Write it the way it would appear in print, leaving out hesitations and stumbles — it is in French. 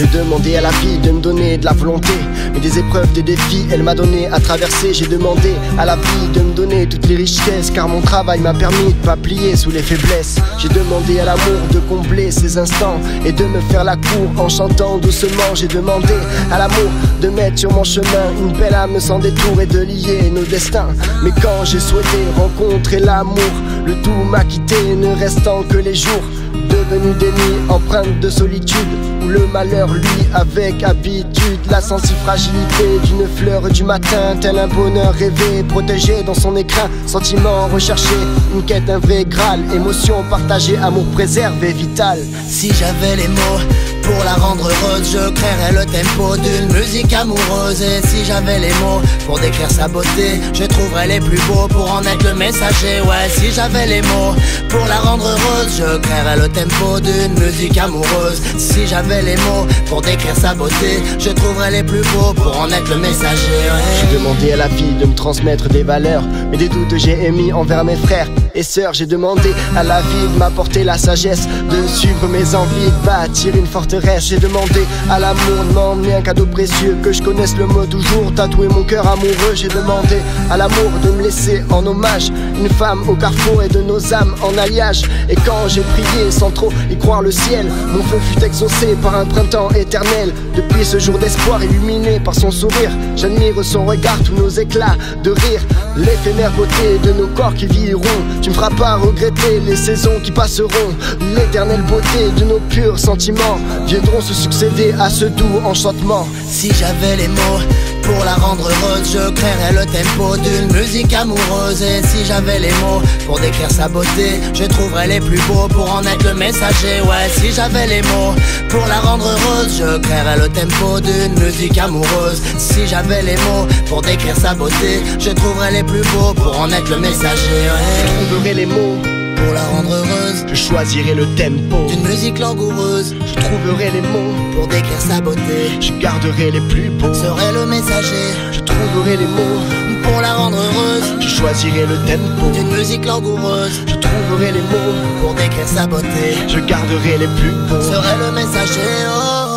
J'ai demandé à la vie de me donner de la volonté, mais des épreuves, des défis, elle m'a donné à traverser. J'ai demandé à la vie de me donner toutes les richesses, car mon travail m'a permis de pas plier sous les faiblesses. J'ai demandé à l'amour de combler ces instants et de me faire la cour en chantant doucement. J'ai demandé à l'amour de mettre sur mon chemin une belle âme sans détour et de lier nos destins. Mais quand j'ai souhaité rencontrer l'amour, le tout m'a quitté, ne restant que les jours devenus des nuits empreintes de solitude, où le malheur lui avec habitude la sensi fragilité d'une fleur du matin, tel un bonheur rêvé, protégé dans son écrin, sentiment recherché, une quête, un vrai graal, émotion partagée, amour préservé, vital. Si j'avais les mots pour la rendre heureuse, je créerais le tempo d'une musique amoureuse. Et si j'avais les mots pour décrire sa beauté, je trouverais les plus beaux pour en être le messager. Ouais, si j'avais les mots pour la rendre heureuse, je créerais le tempo d'une musique amoureuse. Si j'avais les mots pour décrire sa beauté, je trouverais les plus beaux pour en être le messager. Ouais. J'ai demandé à la vie de me transmettre des valeurs, mais des doutes j'ai émis envers mes frères et sœurs. J'ai demandé à la vie de m'apporter la sagesse, de suivre mes envies, de bâtir une forteresse. J'ai demandé à l'amour de m'emmener un cadeau précieux, que je connaisse le mot toujours, tatouer mon cœur amoureux. J'ai demandé à l'amour de me laisser en hommage une femme au carrefour et de nos âmes en alliage. Et quand j'ai prié sans trop y croire le ciel, mon feu fut exaucé par un printemps éternel. Depuis ce jour d'espoir illuminé par son sourire, j'admire son regard, tous nos éclats de rire, l'éphémère beauté de nos corps qui vieilliront. Tu me feras pas regretter les saisons qui passeront, l'éternelle beauté de nos purs sentiments viendront se succéder à ce doux enchantement. Si j'avais les mots pour la rendre heureuse, je créerais le tempo d'une musique amoureuse. Et si j'avais les mots pour décrire sa beauté, je trouverais les plus beaux pour en être le messager. Ouais, si j'avais les mots pour la rendre heureuse, je créerais le tempo d'une musique amoureuse. Si j'avais les mots pour décrire sa beauté, je trouverais les plus beaux pour en être le messager. Ouais. Je trouverai les mots pour la rendre heureuse, je choisirai le tempo d'une musique langoureuse. Je trouverai les mots pour décrire sa beauté, je garderai les plus beaux. Serai le messager, je trouverai les mots pour la rendre heureuse. Je choisirai le tempo d'une musique langoureuse. Je trouverai les mots pour décrire sa beauté, je garderai les plus beaux. Serai le messager. Oh.